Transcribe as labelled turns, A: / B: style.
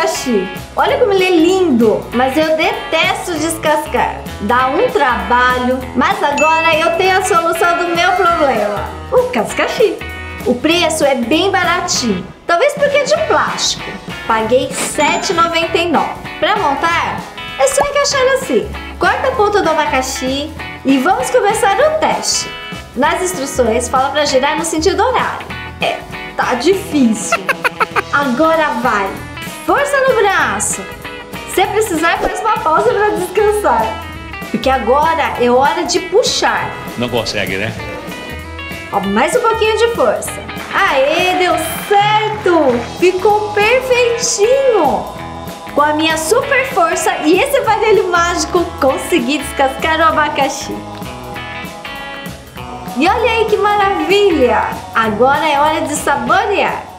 A: abacaxi. Olha como ele é lindo, mas eu detesto descascar. Dá um trabalho, mas agora eu tenho a solução do meu problema. O cascaxi. O preço é bem baratinho, talvez porque é de plástico. Paguei R$ 7,99. Para montar, é só encaixar assim. Corta a ponta do abacaxi e vamos começar o teste. Nas instruções fala para girar no sentido horário. Tá difícil. Agora vai. Força no braço. Se precisar, faz uma pausa para descansar. Porque agora é hora de puxar.
B: Não consegue, né?
A: Ó, mais um pouquinho de força. Aê, deu certo! Ficou perfeitinho! Com a minha super força e esse aparelho mágico, consegui descascar o abacaxi. E olha aí que maravilha! Agora é hora de saborear.